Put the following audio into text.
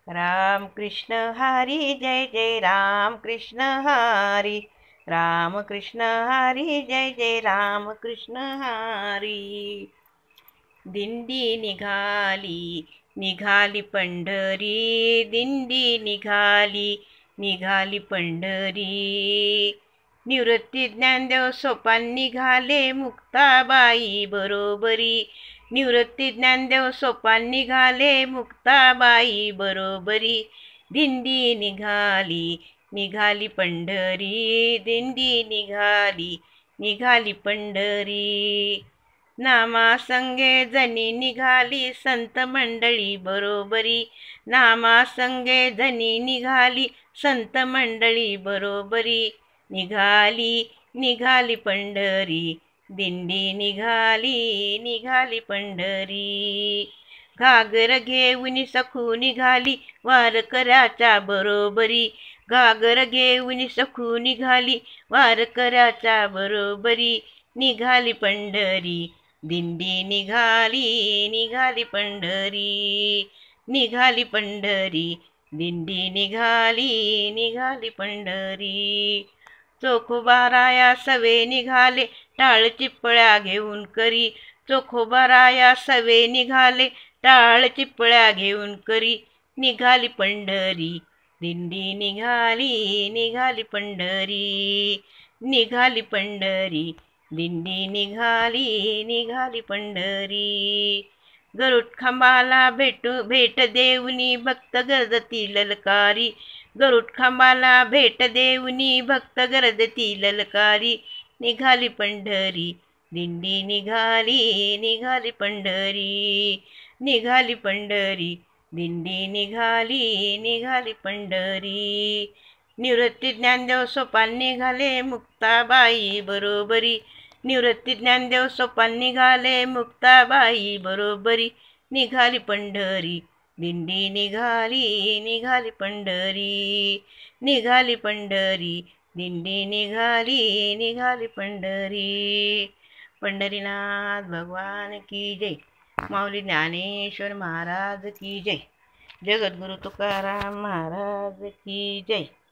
राम कृष्ण हरी जय जय राम कृष्ण हरी, राम कृष्ण हरी जय जय राम कृष्ण हरी। दिंडी निघाली निघाली पंढरी, दिंडी निघाली निघाली पंढरी। निवृत्ती ज्ञानदेव सोपान निघाले मुक्ताबाई बरोबरी, निवृत्ती ज्ञानदेव सोपान निघाले मुक्ताबाई बरोबरी। दिंडी निघाली निघाली पंढरी, दिंडी निघाली निघाली पंढरी। नामासंगे जनी निघाली संत मंडळी बरोबरी, नामासंगे जनी निघाली संत मंडळी बरोबरी। निघाली निघाली पंढरी, दिंडी निघाली निघाली पंढरी। घागर घेऊन सखू निघाली वारकऱ्याच्या बरोबरी, घागर घेऊन सखू निघाली वारकऱ्याच्या बरोबरी। निघाली पंढरी, दिंडी निघाली निघाली पंढरी, निघाली पंढरी, दिंडी निघाली निघाली पंढरी। चोखोबाराया सवे निघाले टाळ चिपळ्या घेऊन करी, चोखोबाराया सवे निघाले टाळ चिपळ्या घेऊन करी। निघाली पंढरी, दिंडी निघाली निघाली पंढरी, निघाली पंढरी, दिंडी निघाली निघाली पंढरी। गरुड खांबाला भेट देऊनी भक्त गरजती ललकारी, गरुड खांबाला भेट देऊनी भक्त गरजती ललकारी। निघाली पंढरी, दिंडी निघाली निघाली पंढरी, निघाली पंढरी, दिंडी निघाली निघाली पंढरी। निवृत्ती ज्ञानदेव सोपान निघाले मुक्ताबाई बरोबरी, निवृत्ती ज्ञानदेव सोपान निघाले मुक्ताबाई बरोबरी। निघाली पंढरी, दिंडी निघाली निघाली पंढरी, निघाली पंढरी, दिंडी निघाली निघाली पंढरी। पंढरीनाथ भगवान की जय, माऊली ज्ञानेश्वर महाराज की जय, जगद्गुरु तुकाराम महाराज की जय।